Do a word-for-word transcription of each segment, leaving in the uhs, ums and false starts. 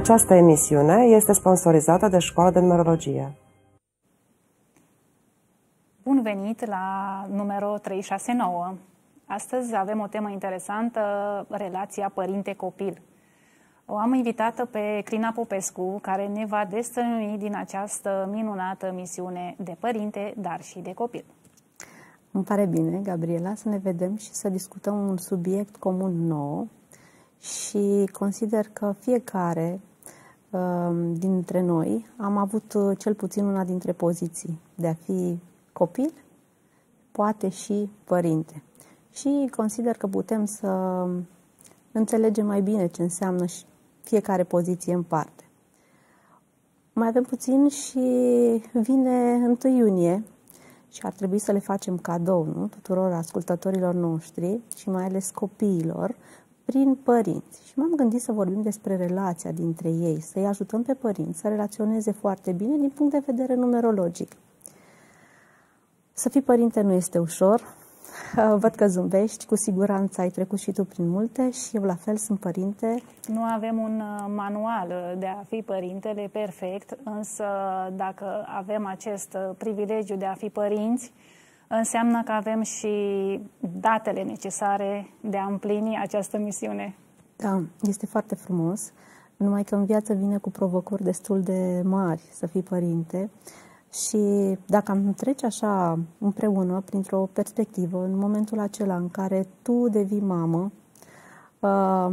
Această emisiune este sponsorizată de Școala de Numerologie. Bun venit la numărul trei șase nouă. Astăzi avem o temă interesantă, relația părinte-copil. O am invitată pe Crina Popescu, care ne va destănui din această minunată misiune de părinte, dar și de copil. Îmi pare bine, Gabriela, să ne vedem și să discutăm un subiect comun nou și consider că fiecare uh, dintre noi am avut uh, cel puțin una dintre poziții de a fi copil, poate și părinte. Și consider că putem să înțelegem mai bine ce înseamnă și fiecare poziție în parte. Mai avem puțin și vine întâi iunie și ar trebui să le facem cadou, nu? Tuturor ascultătorilor noștri și mai ales copiilor prin părinți. Și m-am gândit să vorbim despre relația dintre ei, să-i ajutăm pe părinți să relaționeze foarte bine din punct de vedere numerologic. Să fii părinte nu este ușor. Văd că zâmbești, cu siguranță ai trecut și tu prin multe și eu la fel sunt părinte. Nu avem un manual de a fi părintele perfect, însă dacă avem acest privilegiu de a fi părinți, înseamnă că avem și datele necesare de a împlini această misiune. Da, este foarte frumos, numai că în viață vine cu provocări destul de mari să fii părinte. Și dacă am trece așa împreună, printr-o perspectivă, în momentul acela în care tu devii mamă uh,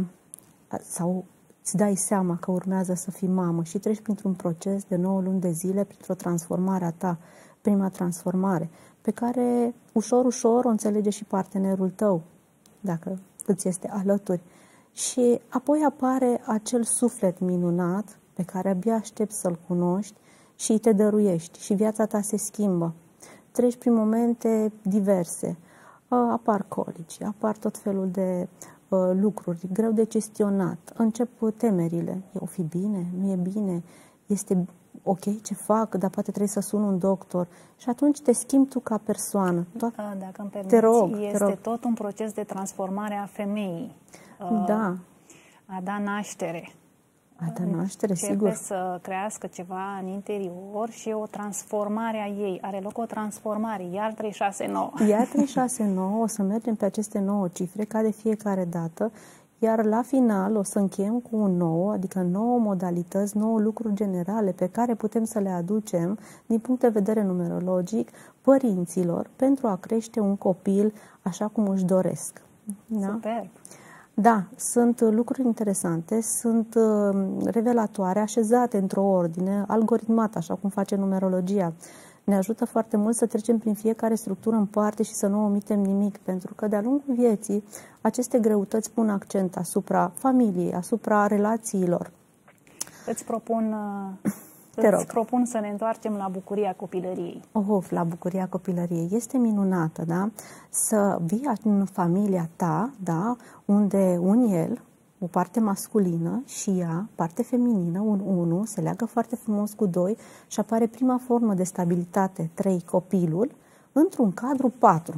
sau îți dai seama că urmează să fii mamă și treci printr-un proces de nouă luni de zile, printr-o transformare a ta, prima transformare, pe care ușor, ușor o înțelege și partenerul tău, dacă îți este alături. Și apoi apare acel suflet minunat pe care abia aștepți să-l cunoști și te dăruiești și viața ta se schimbă. Treci prin momente diverse. Apar colici, apar tot felul de uh, lucruri greu de gestionat. Încep temerile. O fi bine? Nu e bine? Este ok ce fac? Dar poate trebuie să sun un doctor. Și atunci te schimbi tu ca persoană. Tot... Dacă îmi permiți, te rog, este te rog. tot un proces de transformare a femeii. Da. A da naștere. A da naștere, Începe sigur. să crească ceva în interior și o transformare a ei. Are loc o transformare, iar trei șase nouă. Iar trei șase nouă, o să mergem pe aceste nouă cifre, ca de fiecare dată, iar la final o să încheiem cu un nou, adică nouă modalități, nouă lucruri generale pe care putem să le aducem din punct de vedere numerologic părinților pentru a crește un copil așa cum își doresc. Da? Super! Da, sunt lucruri interesante, sunt revelatoare, așezate într-o ordine, algoritmată, așa cum face numerologia. Ne ajută foarte mult să trecem prin fiecare structură în parte și să nu omitem nimic, pentru că de-a lungul vieții aceste greutăți pun accent asupra familiei, asupra relațiilor. Îți propun... Te rog. Îți propun să ne întoarcem la bucuria copilăriei. Of, la bucuria copilăriei. Este minunată, da? Să vii în familia ta, da? Unde un el, o parte masculină și ea, parte feminină, un unu, se leagă foarte frumos cu doi și apare prima formă de stabilitate, trei, copilul, într-un cadru patru.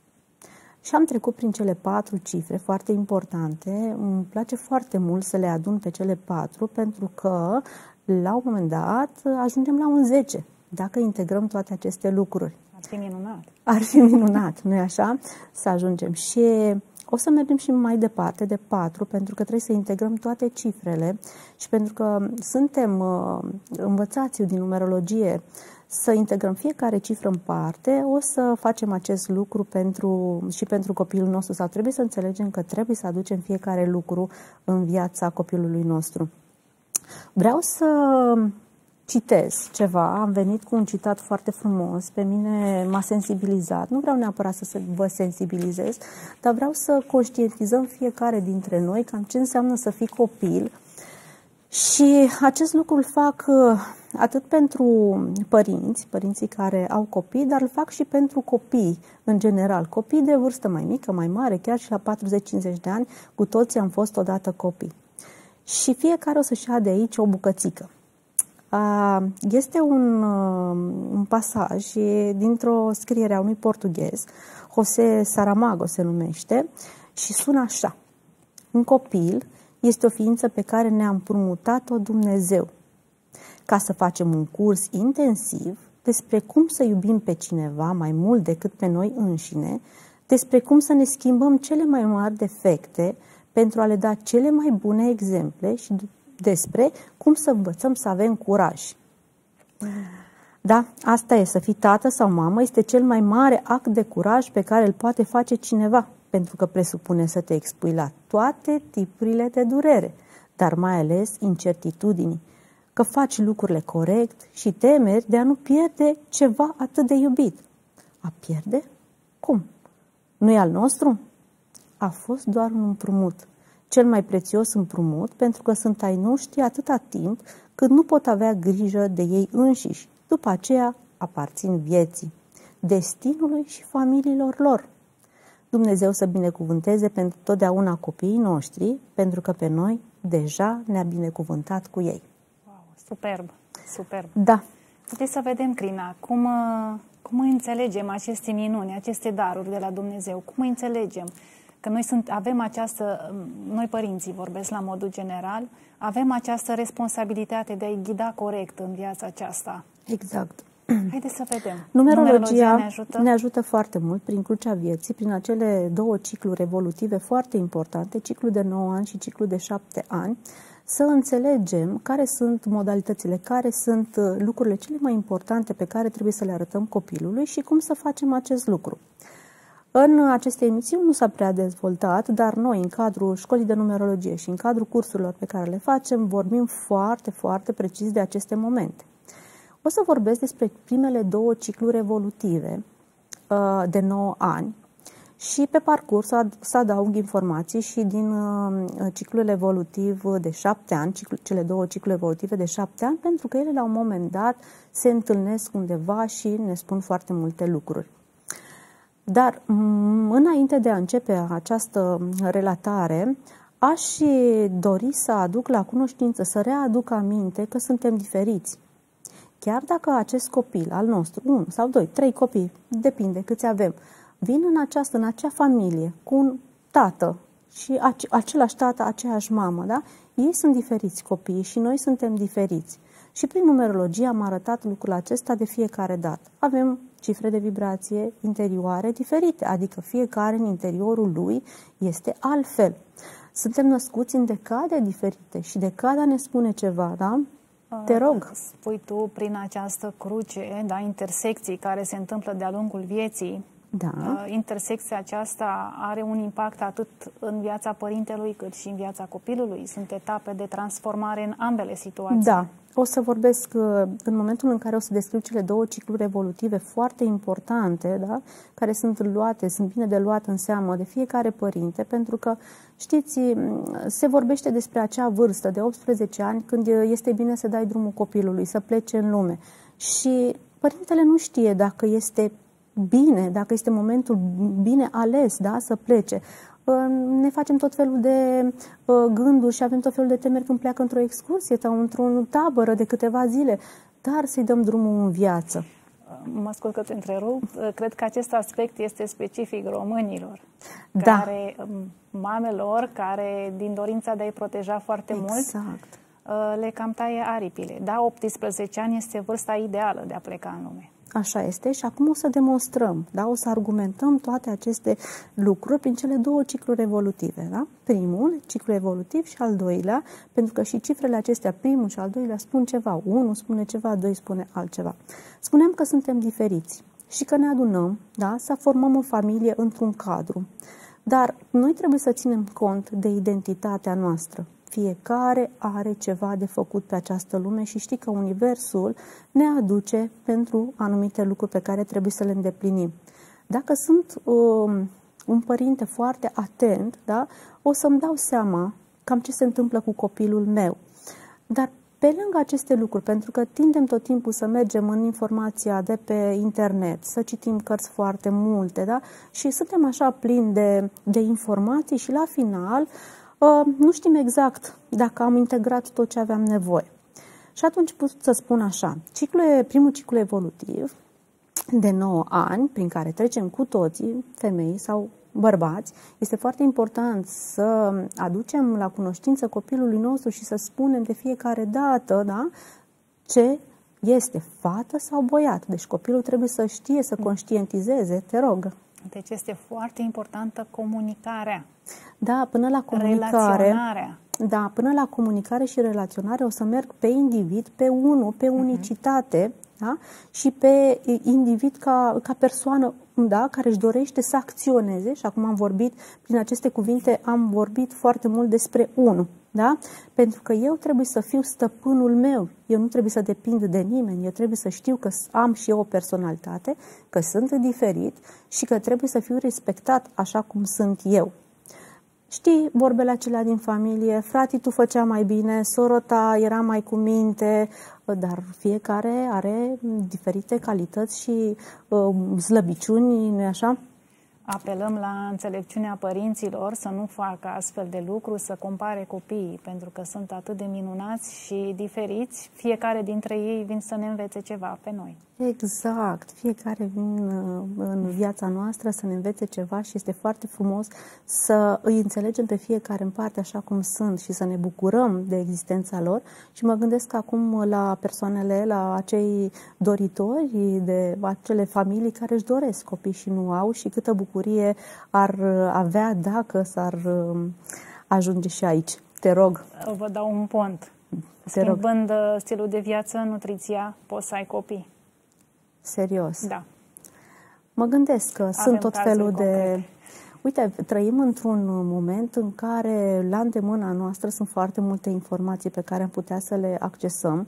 Și am trecut prin cele patru cifre foarte importante. Îmi place foarte mult să le adun pe cele patru, pentru că la un moment dat ajungem la un zece, dacă integrăm toate aceste lucruri. Ar fi minunat. Ar fi minunat, nu-i așa? Să ajungem. Și o să mergem și mai departe, de patru, pentru că trebuie să integrăm toate cifrele și pentru că suntem uh, învățați din numerologie să integrăm fiecare cifră în parte, o să facem acest lucru pentru, și pentru copilul nostru, sau trebuie să înțelegem că trebuie să aducem fiecare lucru în viața copilului nostru. Vreau să citez ceva, am venit cu un citat foarte frumos, pe mine m-a sensibilizat, nu vreau neapărat să vă sensibilizez, dar vreau să conștientizăm fiecare dintre noi cam ce înseamnă să fii copil. Și acest lucru îl fac atât pentru părinți, părinții care au copii, dar îl fac și pentru copii în general. Copii de vârstă mai mică, mai mare, chiar și la patruzeci cincizeci de ani, cu toții am fost odată copii. Și fiecare o să-și ia de aici o bucățică. Este un, un pasaj dintr-o scriere a unui portughez, José Saramago se numește, și sună așa. Un copil este o ființă pe care ne-a împrumutat-o Dumnezeu, ca să facem un curs intensiv despre cum să iubim pe cineva mai mult decât pe noi înșine, despre cum să ne schimbăm cele mai mari defecte pentru a le da cele mai bune exemple și despre cum să învățăm să avem curaj. Da, asta e, să fii tată sau mamă este cel mai mare act de curaj pe care îl poate face cineva, pentru că presupune să te expui la toate tipurile de durere, dar mai ales incertitudinii, că faci lucrurile corect și temeri de a nu pierde ceva atât de iubit. A pierde? Cum? Nu e al nostru? A fost doar un împrumut, cel mai prețios împrumut, pentru că sunt ai noștri atâta timp cât nu pot avea grijă de ei înșiși. După aceea aparțin vieții, destinului și familiilor lor. Dumnezeu să binecuvânteze pentru totdeauna copiii noștri, pentru că pe noi deja ne-a binecuvântat cu ei. Wow, superb, superb. Da. Puteți să vedem, Crina, cum, cum înțelegem aceste minuni, aceste daruri de la Dumnezeu, cum înțelegem că noi sunt, avem această, noi părinții vorbesc la modul general, avem această responsabilitate de a-i ghida corect în viața aceasta. Exact. Haideți să vedem. Numerologia, Numerologia ne ajută? ne ajută foarte mult prin crucea vieții, prin acele două cicluri evolutive foarte importante, ciclul de nouă ani și ciclul de șapte ani, să înțelegem care sunt modalitățile, care sunt lucrurile cele mai importante pe care trebuie să le arătăm copilului și cum să facem acest lucru. În aceste emisiuni nu s-a prea dezvoltat, dar noi, în cadrul școlii de numerologie și în cadrul cursurilor pe care le facem, vorbim foarte, foarte precis de aceste momente. O să vorbesc despre primele două cicluri evolutive de nouă ani și pe parcurs să adaug informații și din ciclul evolutiv de șapte ani, cele două cicluri evolutive de șapte ani, pentru că ele la un moment dat se întâlnesc undeva și ne spun foarte multe lucruri. Dar înainte de a începe această relatare, aș dori să aduc la cunoștință, să readuc aminte că suntem diferiți. Chiar dacă acest copil al nostru, unul sau doi, trei copii, depinde câți avem, vin în această, în acea familie, cu un tată și același tată, aceeași mamă, da? Ei sunt diferiți copiii și noi suntem diferiți. Și prin numerologie am arătat lucrul acesta de fiecare dată. Avem cifre de vibrație interioare diferite, adică fiecare în interiorul lui este altfel. Suntem născuți în decade diferite și decada ne spune ceva, da? Te rog. Spui tu prin această cruce, da, intersecții care se întâmplă de-a lungul vieții. Da. Intersecția aceasta are un impact atât în viața părintelui cât și în viața copilului. Sunt etape de transformare în ambele situații. Da. O să vorbesc în momentul în care o să descriu cele două cicluri evolutive foarte importante, da? Care sunt luate, sunt bine de luat în seamă de fiecare părinte, pentru că, știți, se vorbește despre acea vârstă de optsprezece ani când este bine să dai drumul copilului, să plece în lume. Și părintele nu știe dacă este bine, dacă este momentul bine ales, da, să plece. Ne facem tot felul de gânduri și avem tot felul de temeri când pleacă într-o excursie sau într-o tabără de câteva zile, dar să-i dăm drumul în viață. Mă scuz că te întrerup. Cred că acest aspect este specific românilor, da. Care, mamelor, care din dorința de a-i proteja foarte exact. mult, le cam taie aripile. Da, optsprezece ani este vârsta ideală de a pleca în lume. Așa este și acum o să demonstrăm, da? O să argumentăm toate aceste lucruri prin cele două cicluri evolutive. Da? Primul, ciclu evolutiv și al doilea, pentru că și cifrele acestea, primul și al doilea, spun ceva. Unul spune ceva, doi spune altceva. Spunem că suntem diferiți și că ne adunăm, da? Să formăm o familie într-un cadru. Dar noi trebuie să ținem cont de identitatea noastră. Fiecare are ceva de făcut pe această lume și știi că Universul ne aduce pentru anumite lucruri pe care trebuie să le îndeplinim. Dacă sunt um, un părinte foarte atent, da, o să-mi dau seama cam ce se întâmplă cu copilul meu. Dar pe lângă aceste lucruri, pentru că tindem tot timpul să mergem în informația de pe internet, să citim cărți foarte multe, da, și suntem așa plini de, de informații și la final nu știm exact dacă am integrat tot ce aveam nevoie. Și atunci pot să spun așa, ciclul, primul ciclu evolutiv de nouă ani, prin care trecem cu toții, femei sau bărbați, este foarte important să aducem la cunoștință copilului nostru și să spunem de fiecare dată, da, ce este fată sau băiat. Deci copilul trebuie să știe, să conștientizeze, te rog. Deci este foarte importantă comunicarea. Da, până la comunicare. Relaționarea. Da, până la comunicare și relaționare o să merg pe individ, pe unul, pe unicitate, uh-huh. da? Și pe individ ca, ca persoană, da? Care își dorește să acționeze. Și acum am vorbit, prin aceste cuvinte, am vorbit foarte mult despre unul. Da? Pentru că eu trebuie să fiu stăpânul meu, eu nu trebuie să depind de nimeni, eu trebuie să știu că am și eu o personalitate, că sunt diferit și că trebuie să fiu respectat așa cum sunt eu. Știi vorbele acelea din familie, frati tu făcea mai bine, sora ta era mai cu minte, dar fiecare are diferite calități și uh, slăbiciuni, nu-i așa? Apelăm la înțelepciunea părinților să nu facă astfel de lucruri, să compare copiii, pentru că sunt atât de minunați și diferiți, fiecare dintre ei vin să ne învețe ceva pe noi. Exact, fiecare vin în viața noastră să ne învețe ceva și este foarte frumos să îi înțelegem pe fiecare în parte așa cum sunt și să ne bucurăm de existența lor. Și mă gândesc acum la persoanele, la acei doritori, de acele familii care își doresc copii și nu au și câtă bucurie ar avea dacă s-ar ajunge și aici. Te rog. Vă dau un pont. Te rog. Schimbând stilul de viață, nutriția, poți să ai copii. Serios? Da. Mă gândesc că Avem sunt tot felul de... concrete. Uite, trăim într-un moment în care la îndemâna noastră sunt foarte multe informații pe care am putea să le accesăm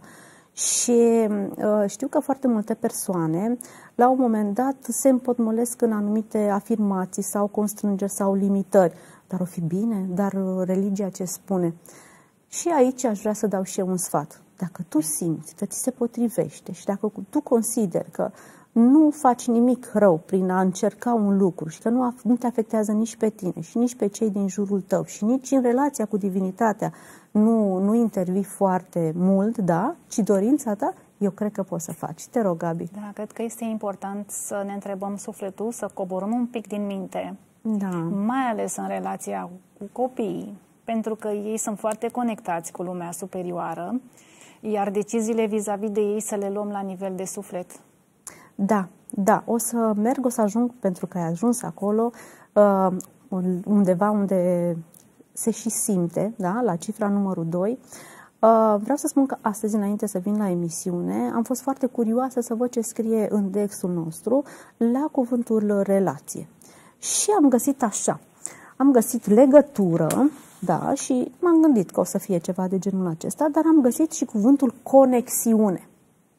și uh, știu că foarte multe persoane la un moment dat se împotmolesc în anumite afirmații sau constrângeri sau limitări. Dar o fi bine? Dar uh, religia ce spune? Și aici aș vrea să dau și eu un sfat. Dacă tu simți că ți se potrivește și dacă tu consideri că nu faci nimic rău prin a încerca un lucru și că nu, nu te afectează nici pe tine și nici pe cei din jurul tău și nici în relația cu divinitatea nu, nu intervii foarte mult, da, ci dorința ta, eu cred că poți să faci. Te rog, Gabi. Da, cred că este important să ne întrebăm sufletul, să coborâm un pic din minte, da. Mai ales în relația cu copiii, pentru că ei sunt foarte conectați cu lumea superioară, iar deciziile vis-a-vis de ei să le luăm la nivel de suflet. Da, da, o să merg, o să ajung, pentru că ai ajuns acolo, uh, undeva unde se și simte, da, la cifra numărul doi. Uh, vreau să spun că astăzi, înainte să vin la emisiune, am fost foarte curioasă să văd ce scrie în indexul nostru la cuvântul relație. Și am găsit așa, am găsit legătură, da, și m-am gândit că o să fie ceva de genul acesta, dar am găsit și cuvântul conexiune.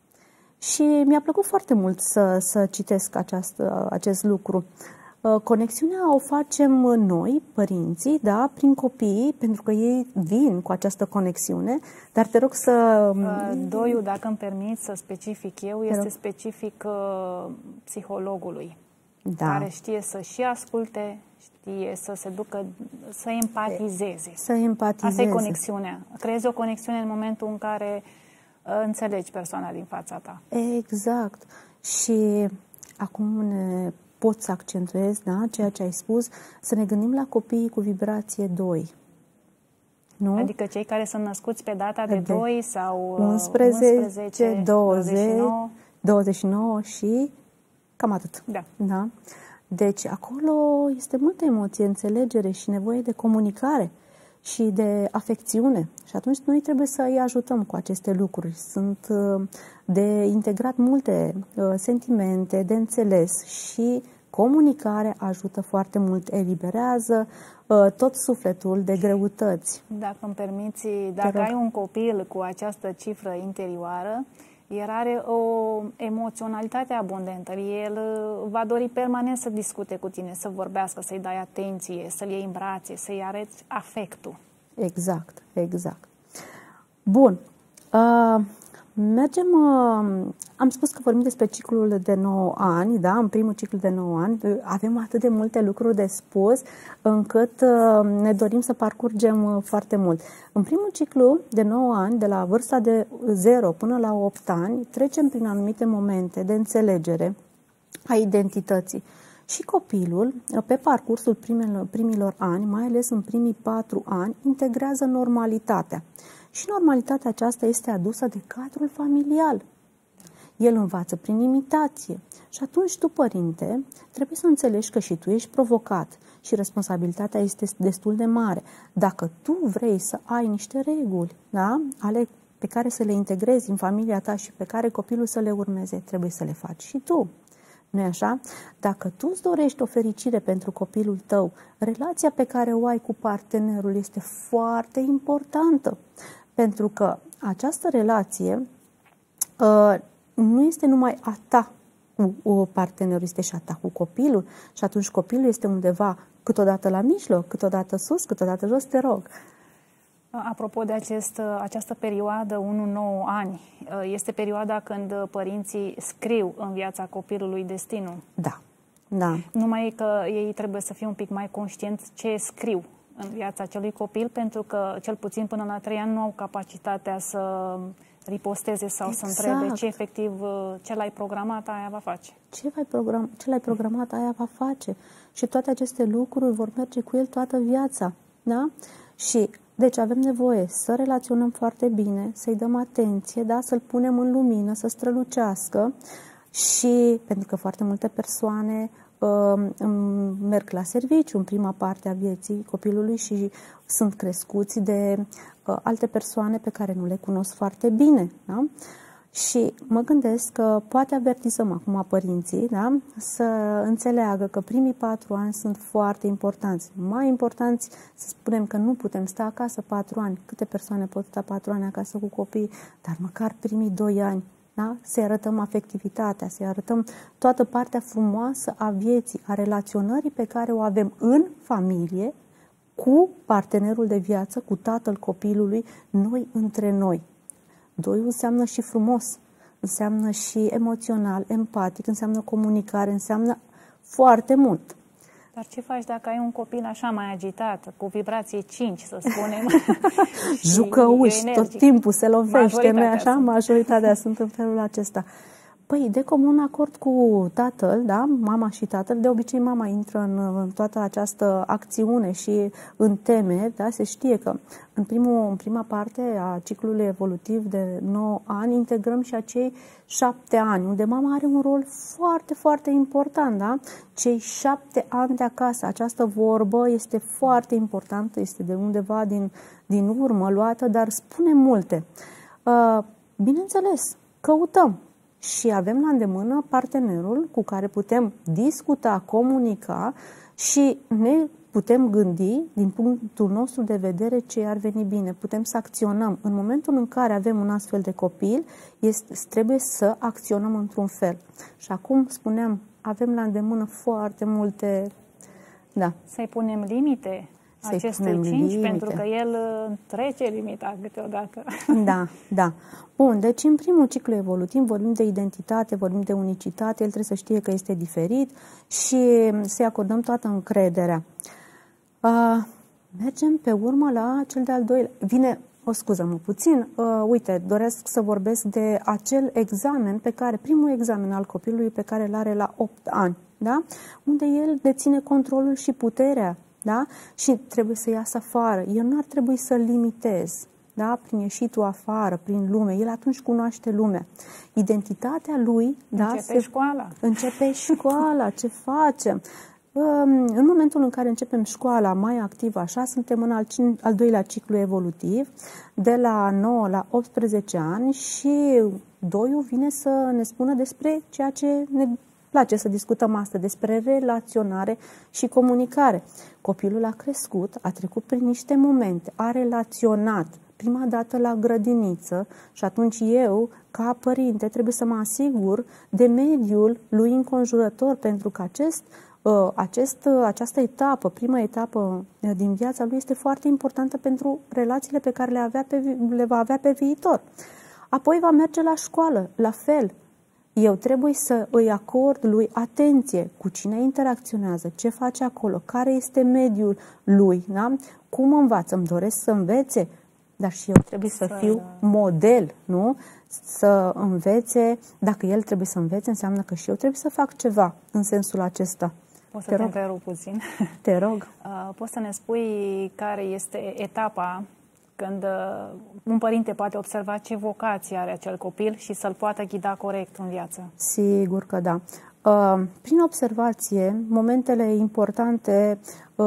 Și mi-a plăcut foarte mult să, să citesc această, acest lucru. Conexiunea o facem noi, părinții, da, prin copii, pentru că ei vin cu această conexiune, dar te rog să... Doiul, dacă îmi permit să specific eu, este specific uh, psihologului, da. Care știe să și asculte, știe să se ducă, să empatizeze. Să empatizeze. Asta e conexiunea. Creezi o conexiune în momentul în care înțelegi persoana din fața ta. Exact. Și acum ne pot să accentuez, da, ceea ce ai spus, să ne gândim la copiii cu vibrație doi. Nu? Adică cei care sunt născuți pe data de, de doi sau unsprezece, douăzeci, douăzeci și nouă și cam atât. Da. Da? Deci acolo este multă emoție, înțelegere și nevoie de comunicare și de afecțiune. Și atunci noi trebuie să îi ajutăm cu aceste lucruri. Sunt de integrat multe sentimente, de înțeles și comunicare ajută foarte mult, eliberează tot sufletul de greutăți. Dacă îmi permiți, dacă ai un copil cu această cifră interioară, el are o emoționalitate abundentă. El va dori permanent să discute cu tine, să vorbească, să-i dai atenție, să-l iei în brațe, să-i arăți afectul. Exact, exact. Bun. Uh, mergem... Uh, am spus că vorbim despre ciclul de nouă ani, da? În primul ciclu de nouă ani. Avem atât de multe lucruri de spus, încât uh, ne dorim să parcurgem uh, foarte mult. În primul ciclu de nouă ani, de la vârsta de zero până la opt ani, trecem prin anumite momente de înțelegere a identității. Și copilul, pe parcursul primilor, primilor ani, mai ales în primii patru ani, integrează normalitatea. Și normalitatea aceasta este adusă de cadrul familial. El învață prin imitație. Și atunci tu, părinte, trebuie să înțelegi că și tu ești provocat și responsabilitatea este destul de mare. Dacă tu vrei să ai niște reguli, da, ale pe care să le integrezi în familia ta și pe care copilul să le urmeze, trebuie să le faci și tu. Nu-i așa? Dacă tu îți dorești o fericire pentru copilul tău, relația pe care o ai cu partenerul este foarte importantă. Pentru că această relație uh, nu este numai a ta cu partenerul, este și a ta cu copilul. Și atunci copilul este undeva câteodată la mijloc, câteodată sus, câteodată jos, te rog. Apropo de acest, această perioadă unu nouă ani, este perioada când părinții scriu în viața copilului destinul. Da, da. Numai că ei trebuie să fie un pic mai conștienți ce scriu în viața acelui copil, pentru că cel puțin până la trei ani nu au capacitatea să riposteze sau exact. Să întrebe ce efectiv ce l-ai programat, aia va face. Ce l-ai program, ce l-ai programat, aia va face. Și toate aceste lucruri vor merge cu el toată viața. Da? Și deci avem nevoie să relaționăm foarte bine, să-i dăm atenție, da? Să-l punem în lumină, să strălucească și pentru că foarte multe persoane uh, merg la serviciu în prima parte a vieții copilului și sunt crescuți de uh, alte persoane pe care nu le cunosc foarte bine. Da? Și mă gândesc că poate avertizăm acum părinții, da? Să înțeleagă că primii patru ani sunt foarte importanți. Mai importanți, să spunem că nu putem sta acasă patru ani. Câte persoane pot sta patru ani acasă cu copii? Dar măcar primii doi ani, da? Să-i arătăm afectivitatea, să-i arătăm toată partea frumoasă a vieții, a relaționării pe care o avem în familie, cu partenerul de viață, cu tatăl copilului, noi între noi. Doi înseamnă și frumos, înseamnă și emoțional, empatic, înseamnă comunicare, înseamnă foarte mult. Dar ce faci dacă ai un copil așa mai agitat, cu vibrație cinci, să spunem? Jucăuș, tot timpul se lovește, nu-i așa? Sunt. Majoritatea sunt în felul acesta. Păi, de comun acord cu tatăl, da? Mama și tatăl, de obicei mama intră în, în toată această acțiune și în teme, da? Se știe că în, primul, în prima parte a ciclului evolutiv de nouă ani integrăm și acei șapte ani, unde mama are un rol foarte, foarte important, da? Cei șapte ani de acasă, această vorbă este foarte importantă, este de undeva din, din urmă luată, dar spune multe. Uh, bineînțeles, căutăm. Și avem la îndemână partenerul cu care putem discuta, comunica și ne putem gândi din punctul nostru de vedere ce ar veni bine. Putem să acționăm. În momentul în care avem un astfel de copil, este, trebuie să acționăm într-un fel. Și acum, spuneam, avem la îndemână foarte multe... Da. Să-i punem limite acestui cinci, pentru că el trece limita câteodată. Da, da. Bun, deci în primul ciclu evolutiv vorbim de identitate, vorbim de unicitate, el trebuie să știe că este diferit și să-i acordăm toată încrederea. Uh, mergem pe urmă la cel de-al doilea. Vine, o scuză-mă puțin, uh, uite, doresc să vorbesc de acel examen pe care, primul examen al copilului pe care îl are la opt ani, da? Unde el deține controlul și puterea. Da? Și trebuie să iasă afară. El nu ar trebui să-l limitezi, da? Prin ieșitul afară, prin lume. El atunci cunoaște lumea. Identitatea lui... Începe da, se... școala. Începe școala. Ce facem? În momentul în care începem școala mai activ așa, suntem în al, al doilea ciclu evolutiv, de la nouă la optsprezece ani și doiul vine să ne spună despre ceea ce ne place să discutăm astăzi, despre relaționare și comunicare. Copilul a crescut, a trecut prin niște momente, a relaționat prima dată la grădiniță și atunci eu, ca părinte, trebuie să mă asigur de mediul lui înconjurător, pentru că acest, acest, această etapă, prima etapă din viața lui este foarte importantă pentru relațiile pe care le, avea pe, le va avea pe viitor. Apoi va merge la școală, la fel. Eu trebuie să îi acord lui atenție cu cine interacționează, ce face acolo, care este mediul lui, da? Cum învață, îmi doresc să învețe, dar și eu trebuie să fiu model, nu? Să învețe, dacă el trebuie să învețe, înseamnă că și eu trebuie să fac ceva în sensul acesta. Poți să te te rog. întrerup puțin? Te rog. Poți să ne spui care este etapa când un părinte poate observa ce vocație are acel copil și să-l poată ghida corect în viață? Sigur că da. Prin observație, momentele importante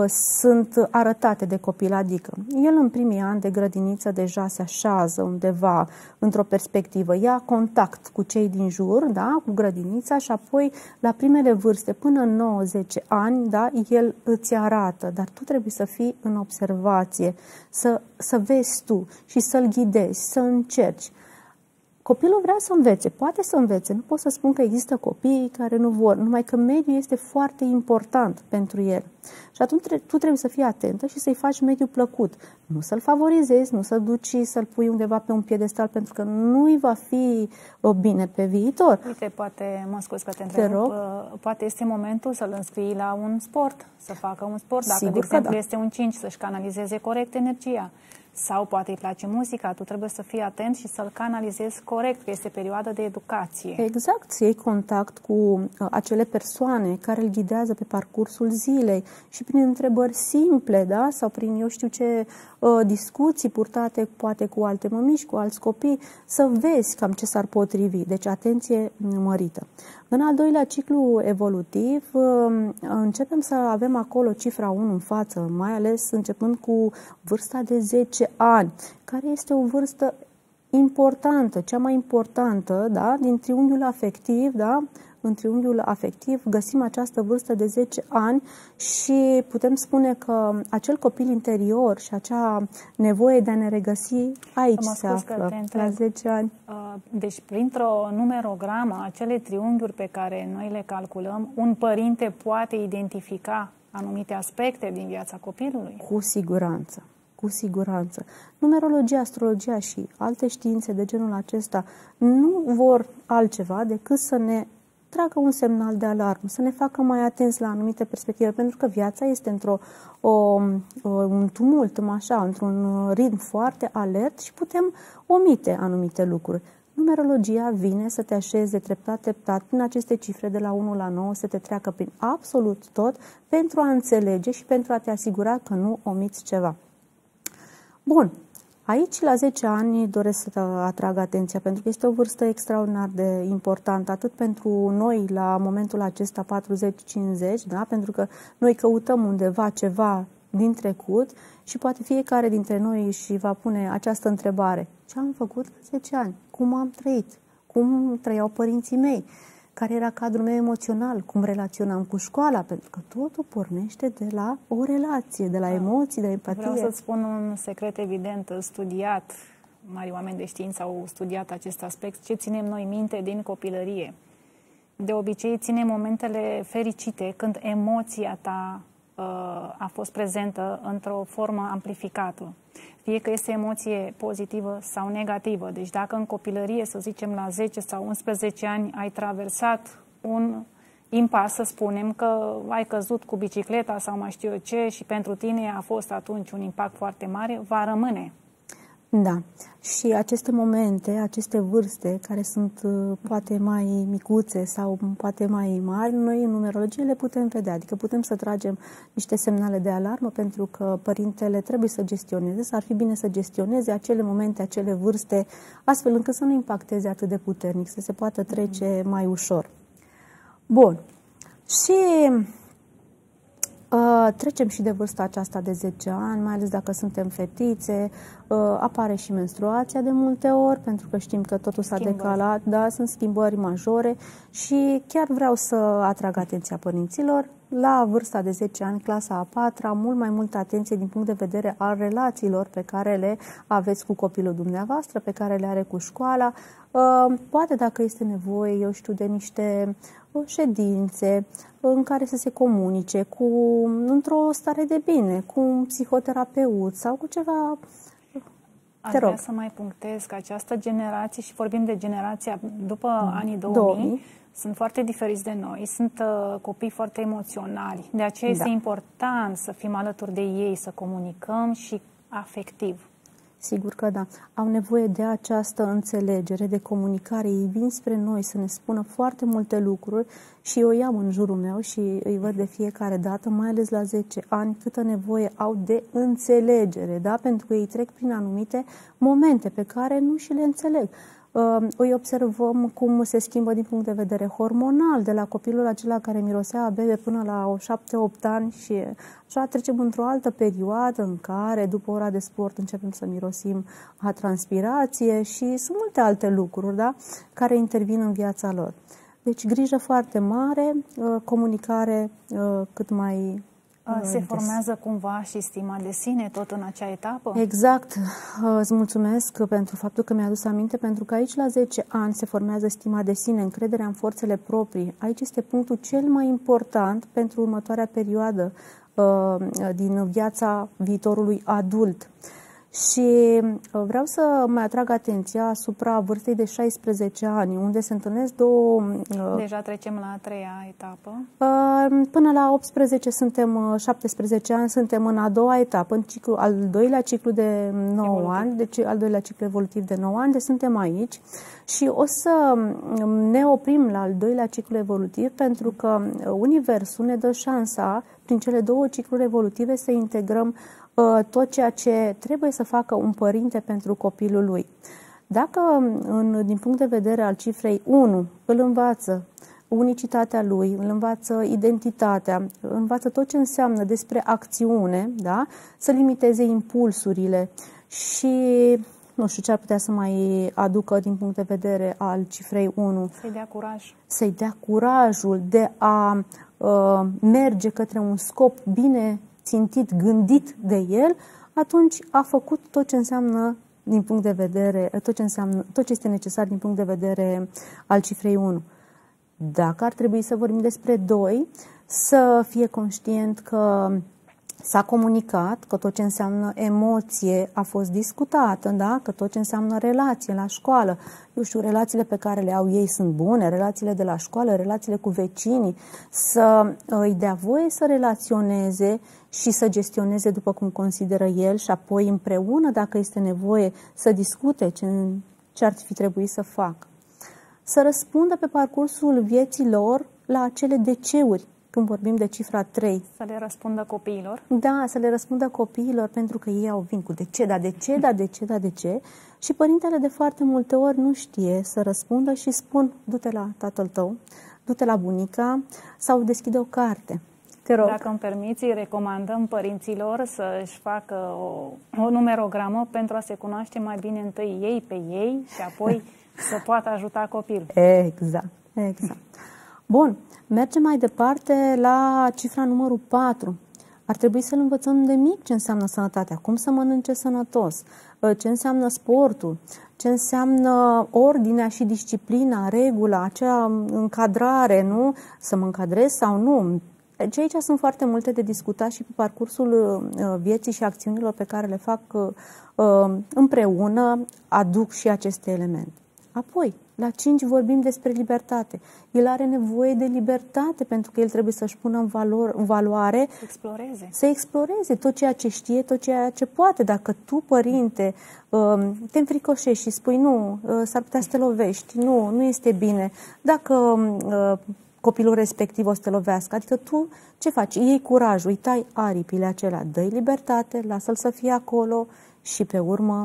sunt arătate de copil, adică el în primii ani de grădiniță deja se așează undeva într-o perspectivă, ia contact cu cei din jur, da, cu grădinița și apoi la primele vârste, până în nouă zece ani, da, el îți arată, dar tu trebuie să fii în observație, să, să vezi tu și să-l ghidezi, să încerci. Copilul vrea să învețe, poate să învețe, nu pot să spun că există copii care nu vor, numai că mediul este foarte important pentru el. Și atunci tu trebuie să fii atentă și să-i faci mediul plăcut. Nu să-l favorizezi, nu să-l duci să-l pui undeva pe un piedestal, pentru că nu-i va fi bine pe viitor. Uite, poate, mă scuz că te întrerup, poate este momentul să-l înscrii la un sport, să facă un sport. Dacă, Sigur de exemplu, da. este un cinci, să-și canalizeze corect energia. Sau poate îi place muzica, tu trebuie să fii atent și să-l canalizezi corect, că este perioada de educație. Exact, să iei contact cu uh, acele persoane care îl ghidează pe parcursul zilei și prin întrebări simple, da? Sau prin, eu știu ce, uh, discuții purtate poate cu alte mămici, cu alți copii, să vezi cam ce s-ar potrivi. Deci atenție mărită. În al doilea ciclu evolutiv începem să avem acolo cifra unu în față, mai ales începând cu vârsta de zece ani, care este o vârstă importantă, cea mai importantă, da, din triunghiul afectiv, da, în triunghiul afectiv găsim această vârstă de zece ani și putem spune că acel copil interior și acea nevoie de a ne regăsi aici se află, la zece ani. Deci, printr-o numerogramă, acele triunghiuri pe care noi le calculăm, un părinte poate identifica anumite aspecte din viața copilului? Cu siguranță. Cu siguranță. Numerologia, astrologia și alte științe de genul acesta nu vor altceva decât să ne tragă un semnal de alarmă, să ne facă mai atenți la anumite perspective, pentru că viața este într-o o, o, un tumult, așa, într-un ritm foarte alert și putem omite anumite lucruri. Numerologia vine să te așeze treptat, treptat, prin aceste cifre de la unu la nouă, să te treacă prin absolut tot, pentru a înțelege și pentru a te asigura că nu omiți ceva. Bun. Aici, la zece ani, doresc să atrag atenția, pentru că este o vârstă extraordinar de importantă, atât pentru noi la momentul acesta patruzeci cincizeci, da? Pentru că noi căutăm undeva ceva din trecut și poate fiecare dintre noi își va pune această întrebare. Ce am făcut la zece ani? Cum am trăit? Cum trăiau părinții mei? Care era cadrul meu emoțional? Cum relaționam cu școala? Pentru că totul pornește de la o relație, de la emoții, de la empatie. Vreau să-ți spun un secret evident, studiat, mari oameni de știință au studiat acest aspect, ce ținem noi minte din copilărie. De obicei ținem momentele fericite când emoția ta uh, a fost prezentă într-o formă amplificată. Fie că este emoție pozitivă sau negativă. Deci dacă în copilărie, să zicem la zece sau unsprezece ani, ai traversat un impas, să spunem, că ai căzut cu bicicleta sau mai știu eu ce și pentru tine a fost atunci un impact foarte mare, va rămâne. Da. Și aceste momente, aceste vârste care sunt poate mai micuțe sau poate mai mari, noi în numerologie le putem vedea. Adică putem să tragem niște semnale de alarmă pentru că părintele trebuie să gestioneze, să ar fi bine să gestioneze acele momente, acele vârste, astfel încât să nu impacteze atât de puternic, să se poată trece mai ușor. Bun. Și Uh, trecem și de vârsta aceasta de zece ani, mai ales dacă suntem fetițe, uh, apare și menstruația de multe ori, pentru că știm că totul s-a decalat, da, sunt schimbări majore și chiar vreau să atrag atenția părinților. La vârsta de zece ani, clasa a patra, mult mai multă atenție din punct de vedere al relațiilor pe care le aveți cu copilul dumneavoastră, pe care le are cu școala. Uh, poate dacă este nevoie, eu știu, de niște ședințe în care să se comunice cu, într-o stare de bine, cu un psihoterapeut sau cu ceva. Aș vrea să mai punctez că această generație, și vorbim de generația după mm. anii două mii, sunt foarte diferiți de noi, sunt uh, copii foarte emoționali. De aceea da. Este important să fim alături de ei, să comunicăm și afectiv. Sigur că da. Au nevoie de această înțelegere, de comunicare. Ei vin spre noi să ne spună foarte multe lucruri și eu iau în jurul meu și îi văd de fiecare dată, mai ales la zece ani, câtă nevoie au de înțelegere, da? Pentru că ei trec prin anumite momente pe care nu și le înțeleg. Îi observăm cum se schimbă din punct de vedere hormonal, de la copilul acela care mirosea a bebe până la șapte opt ani și așa trecem într-o altă perioadă în care după ora de sport începem să mirosim a transpirație și sunt multe alte lucruri, da, care intervin în viața lor. Deci grijă foarte mare, comunicare cât mai... Se formează cumva și stima de sine tot în acea etapă? Exact. Îți mulțumesc pentru faptul că mi-a adus aminte, pentru că aici la zece ani se formează stima de sine, încrederea în forțele proprii. Aici este punctul cel mai important pentru următoarea perioadă din viața viitorului adult. Și vreau să mai atrag atenția asupra vârstei de șaisprezece ani, unde se întâlnesc două... Deja trecem la a treia etapă. Până la optsprezece suntem, șaptesprezece ani, suntem în a doua etapă, în ciclu, al doilea ciclu de nouă evolutiv. ani, deci al doilea ciclu evolutiv de nouă ani, deci suntem aici. Și o să ne oprim la al doilea ciclu evolutiv, pentru că Universul ne dă șansa, prin cele două cicluri evolutive, să integrăm tot ceea ce trebuie să facă un părinte pentru copilul lui. Dacă, în, din punct de vedere al cifrei unu, îl învață unicitatea lui, îl învață identitatea, învață tot ce înseamnă despre acțiune, da? Să limiteze impulsurile și, nu știu ce ar putea să mai aducă din punct de vedere al cifrei unu. Să-i dea curaj. Să-i dea curajul de a uh, merge către un scop bine țintit, gândit de el, atunci a făcut tot ce înseamnă din punct de vedere, tot ce înseamnă, tot ce este necesar din punct de vedere al cifrei unu. Dacă ar trebui să vorbim despre doi, să fie conștient că s-a comunicat, că tot ce înseamnă emoție a fost discutat, da? Că tot ce înseamnă relație la școală, eu știu, relațiile pe care le au ei sunt bune, relațiile de la școală, relațiile cu vecinii, să îi dea voie să relaționeze și să gestioneze după cum consideră el și apoi împreună, dacă este nevoie, să discute ce, ce ar fi trebuit să facă. Să răspundă pe parcursul vieții lor la acele deceuri, când vorbim de cifra trei. Să le răspundă copiilor? Da, să le răspundă copiilor, pentru că ei au vin cu de ce, da, de ce, da, de ce, da, de ce. Și părintele de foarte multe ori nu știe să răspundă și spun, du-te la tatăl tău, du-te la bunica sau deschide o carte. Te rog. Dacă îmi permiți, recomandăm părinților să-și facă o, o numerogramă pentru a se cunoaște mai bine întâi ei pe ei și apoi să poată ajuta copilul. Exact, exact. Bun, mergem mai departe la cifra numărul patru. Ar trebui să-l învățăm de mic ce înseamnă sănătatea, cum să mănânce sănătos, ce înseamnă sportul, ce înseamnă ordinea și disciplina, regula, acea încadrare, nu? Să mă încadrez sau nu. Deci aici sunt foarte multe de discutat și pe parcursul vieții și acțiunilor pe care le fac împreună, aduc și aceste elemente. Apoi, la cinci vorbim despre libertate. El are nevoie de libertate pentru că el trebuie să-și pună în, valor, în valoare, să exploreze. să exploreze tot ceea ce știe, tot ceea ce poate. Dacă tu, părinte, te înfricoșești și spui nu, s-ar putea să te lovești, nu, nu este bine, dacă copilul respectiv o să te lovească, adică tu ce faci? Iei curajul, îi tai aripile acelea, dă-i libertate, lasă-l să fie acolo și pe urmă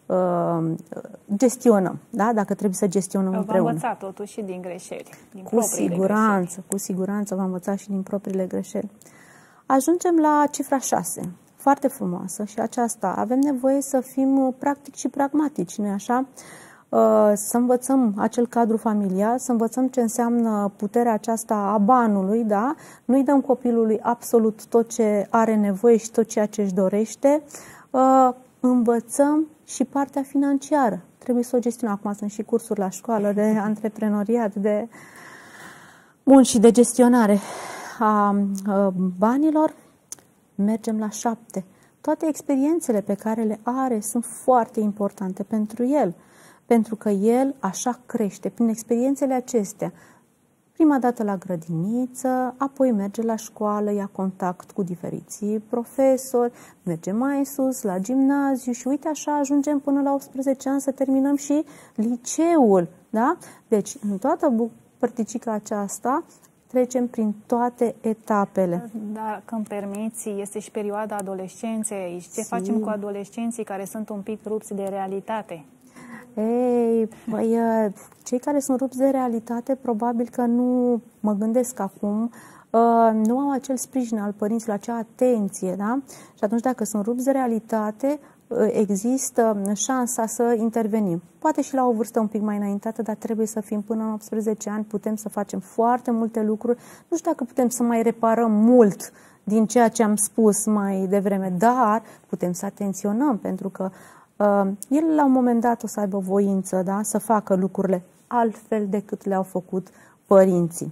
gestionăm, da? Dacă trebuie să gestionăm va împreună. Va învăța totuși și din greșeli. Din cu siguranță, greșeli. Cu siguranță va învăța și din propriile greșeli. Ajungem la cifra șase, foarte frumoasă și aceasta. Avem nevoie să fim practici și pragmatici, nu-i așa? Să învățăm acel cadru familiar, să învățăm ce înseamnă puterea aceasta a banului, da? Nu-i dăm copilului absolut tot ce are nevoie și tot ceea ce își dorește. Învățăm și partea financiară. Trebuie să o gestionăm. Acum sunt și cursuri la școală de antreprenoriat, de bun și de gestionare a banilor. Mergem la șapte. Toate experiențele pe care le are sunt foarte importante pentru el, pentru că el așa crește. Prin experiențele acestea Prima dată la grădiniță, apoi merge la școală, ia contact cu diferiții profesori, merge mai sus, la gimnaziu și uite așa ajungem până la optsprezece ani să terminăm și liceul. Da? Deci, în toată părticica aceasta, trecem prin toate etapele. Dacă îmi permiți, este și perioada adolescenței aici. Ce Sigur. facem cu adolescenții care sunt un pic rupți de realitate? Ei, băi, cei care sunt rupți de realitate, probabil că nu mă gândesc acum, nu au acel sprijin al părinților, acea atenție, da? Și atunci, dacă sunt rupți de realitate, există șansa să intervenim. Poate și la o vârstă un pic mai înaintată, dar trebuie să fim până în optsprezece ani, putem să facem foarte multe lucruri. Nu știu dacă putem să mai reparăm mult din ceea ce am spus mai devreme, dar putem să atenționăm, pentru că uh, el la un moment dat o să aibă voință, da? Să facă lucrurile altfel decât le-au făcut părinții.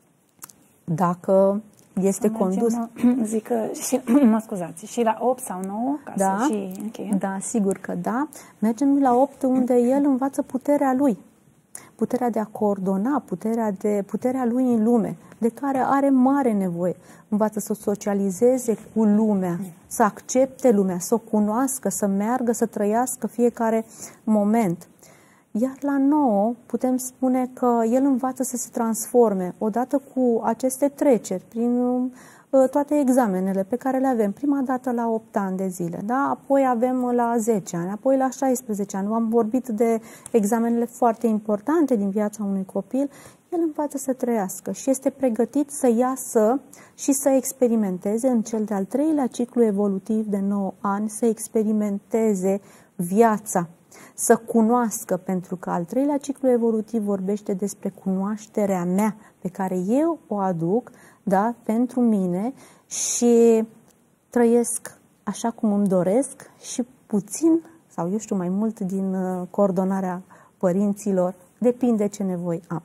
Dacă este să condus. Mergem, zic că și, mă scuzați, și la opt sau nouă, ca da, să și încheiem. Da, sigur că da. Mergem la opt, unde el învață puterea lui. Puterea de a coordona, puterea, de, puterea lui în lume, de care are mare nevoie. Învață să socializeze cu lumea, să accepte lumea, să o cunoască, să meargă, să trăiască fiecare moment. Iar la nouă putem spune că el învață să se transforme odată cu aceste treceri prin uh, toate examenele pe care le avem. Prima dată la opt ani de zile, da? Apoi avem la zece ani, apoi la șaisprezece ani. Am vorbit de examenele foarte importante din viața unui copil. El învață să trăiască și este pregătit să iasă și să experimenteze în cel de-al treilea ciclu evolutiv de nouă ani, să experimenteze viața, să cunoască, pentru că al treilea ciclu evolutiv vorbește despre cunoașterea mea pe care eu o aduc, da, pentru mine și trăiesc așa cum îmi doresc și puțin, sau eu știu mai mult, din coordonarea părinților, depinde ce nevoi am.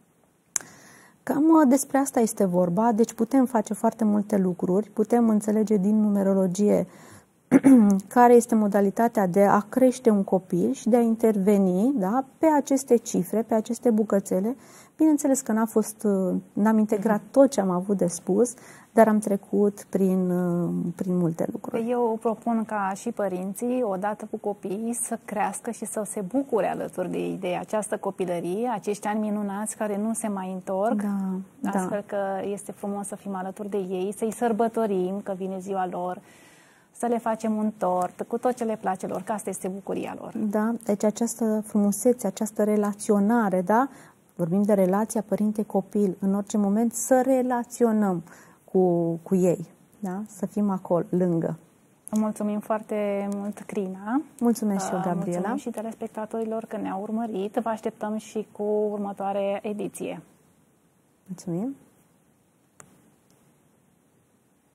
Cam despre asta este vorba, deci putem face foarte multe lucruri, putem înțelege din numerologie care este modalitatea de a crește un copil și de a interveni, da, pe aceste cifre, pe aceste bucățele. Bineînțeles că n-a fost, n-am integrat tot ce am avut de spus, dar am trecut prin, prin multe lucruri. Eu propun ca și părinții, odată cu copiii, să crească și să se bucure alături de ei, de această copilărie, acești ani minunați care nu se mai întorc, da, astfel da. că este frumos să fim alături de ei, să-i sărbătorim că vine ziua lor, să le facem un tort, cu tot ce le place lor, că asta este bucuria lor. Da, deci această frumusețe, această relaționare, da? Vorbim de relația părinte-copil, în orice moment să relaționăm cu, cu ei, da? Să fim acolo, lângă. Mulțumim foarte mult, Crina. Mulțumesc și eu, Gabriela. Mulțumim și telespectatorilor că ne-au urmărit. Vă așteptăm și cu următoarea ediție. Mulțumim.